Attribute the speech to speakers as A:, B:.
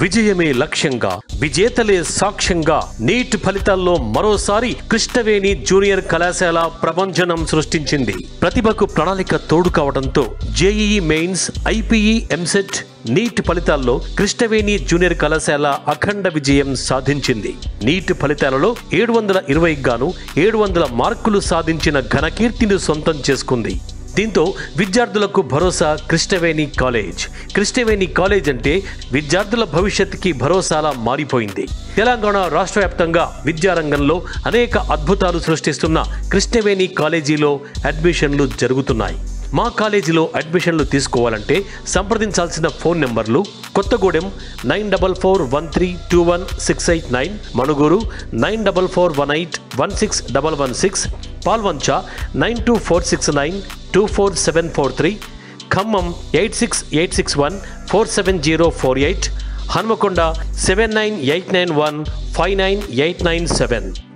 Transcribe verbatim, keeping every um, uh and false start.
A: విజయమే లక్ష్యంగా విజేతలే సాక్ష్యంగా నీట్ ఫలితాల్లో మరోసారి కృష్ణవేణి జూనియర్ కళాశాల ప్రభంజనం సృష్టించింది. ప్రతిభకు ప్రణాళిక తోడు కావడంతో JEE mains, IPE, EAMCET, NEET ఫలితాల్లో కృష్ణవేణి జూనియర్ కళాశాల అఖండ విజయం సాధించింది. నీట్ ఫలితాలలో ఏడు వందల ఇరవై గాను ఏడు వందల మార్కులు సాధించిన ఘనకీర్తిని సొంతం చేసుకుంది. దీంతో విద్యార్థులకు భరోసా కృష్ణవేణి కాలేజ్. కృష్ణవేణి కాలేజ్ అంటే విద్యార్థుల భవిష్యత్తుకి భరోసాలా మారిపోయింది. తెలంగాణ రాష్ట్ర వ్యాప్తంగా విద్యారంగంలో అనేక అద్భుతాలు సృష్టిస్తున్న కృష్ణవేణి కాలేజీలో అడ్మిషన్లు జరుగుతున్నాయి. మా కాలేజీలో అడ్మిషన్లు తీసుకోవాలంటే సంప్రదించాల్సిన ఫోన్ నెంబర్లు: Kothagudem nine double four one three two one six eight nine, Manuguru nine double four one eight one six double one six, Palvancha nine two four six nine two four seven four three, Khammam eight six eight six one four seven zero four eight, Hanamkonda seven nine eight nine one five nine eight nine seven.